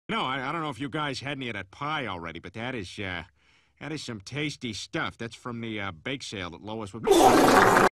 No, I don't know if you guys had any of that pie already, but that is some tasty stuff. That's from the bake sale that Lois was...